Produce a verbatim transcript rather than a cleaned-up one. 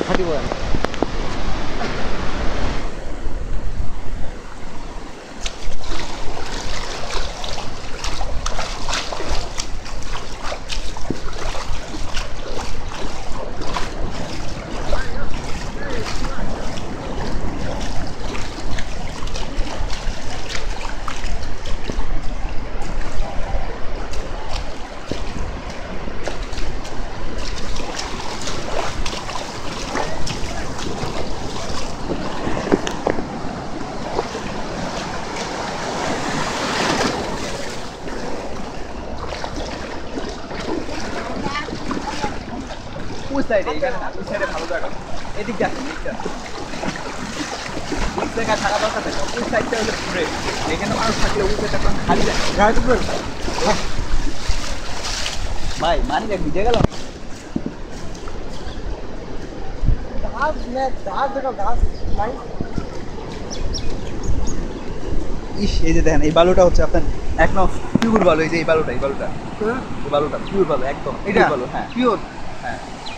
খাটি বয়ান। ওই সাইডে এখানে না, ওই সাইডে ভালো জায়গা। এদিকে আসেন, এদিকে আসেন। ওই জায়গায় থাকা দরকার নেই, ওই সাইডটা হলো ফ্রেশ। এখানে মানুষ থাকলে ওই জায়গাটা কোনো খালি যায়। ভাই মানি ব্যাগ ভিজে গেল। ইস, এই যে দেখেন এই বালুটা হচ্ছে আপনার একদম পিওর বালু। এই যে এই বালুটা, এই বালুটা এই বালুটা পিওর বালু, একদম এটা বালু। হ্যাঁ পিওর। হ্যাঁ